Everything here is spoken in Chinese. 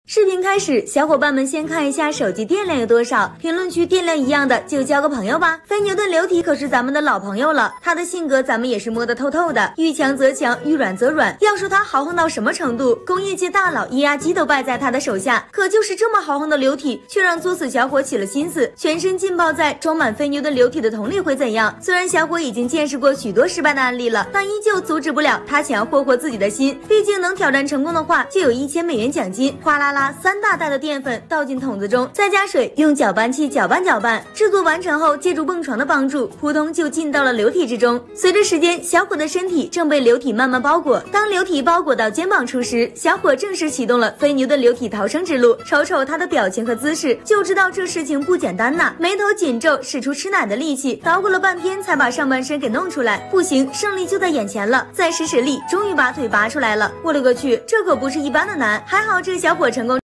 视频开始，小伙伴们先看一下手机电量有多少，评论区电量一样的就交个朋友吧。非牛顿流体可是咱们的老朋友了，他的性格咱们也是摸得透透的，遇强则强，遇软则软。要说他豪横到什么程度，工业界大佬液压机都败在他的手下。可就是这么豪横的流体，却让作死小伙起了心思，全身浸泡在装满非牛顿流体的桶里会怎样？虽然小伙已经见识过许多失败的案例了，但依旧阻止不了他想要霍霍自己的心。毕竟能挑战成功的话，就有$1000奖金。哗啦啦，3大袋的淀粉倒进桶子中，再加水，用搅拌器搅拌搅拌。制作完成后，借助蹦床的帮助，扑通就进到了流体之中。随着时间，小伙的身体正被流体慢慢包裹。当流体包裹到肩膀处时，小伙正式启动了非牛顿流体逃生之路。瞅瞅他的表情和姿势，就知道这事情不简单呐！眉头紧皱，使出吃奶的力气，捣鼓了半天才把上半身给弄出来。不行，胜利就在眼前了！再使使力，终于把腿拔出来了。我勒个去，这可不是一般的难！还好这小伙成功